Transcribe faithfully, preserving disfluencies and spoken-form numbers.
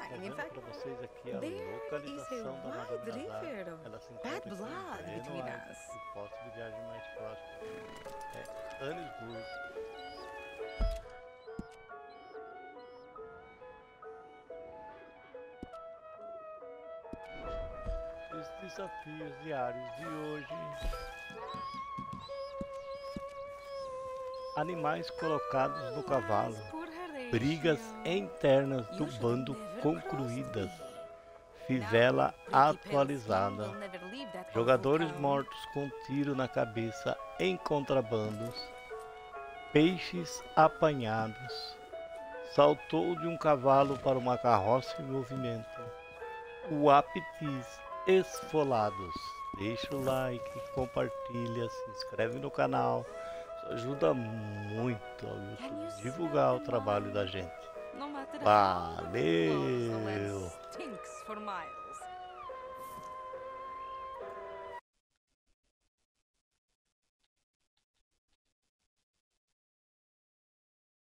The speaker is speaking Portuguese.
exciting. In fact, para vocês aqui a there is a localização da wide Madame Nazar. river Ela se of encontra bad aqui blood em between Breno, us. o posto de viagem mais próximo é Annesburg. Os desafios diários de hoje. Animais colocados no cavalo. Brigas internas do bando concluídas. Fivela atualizada. Jogadores mortos com tiro na cabeça em contrabandos. Peixes apanhados. Saltou de um cavalo para uma carroça em movimento. Uapitis esfolados. Deixa o like, compartilha, se inscreve no canal. Isso ajuda muito ao YouTube divulgar o trabalho da gente. Valeu!